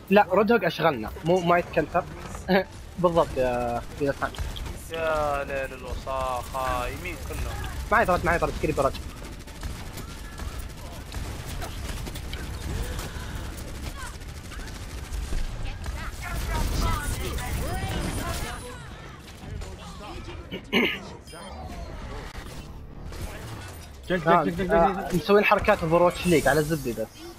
لا رودهوج اشغلنا مو ما يتكنتر. بالضبط يا ثاني. يا ليل الوساخة يمين كله. معي طرد كريبر رجع. مسوين حركات اوفر واتش ليج على الزبدة بس.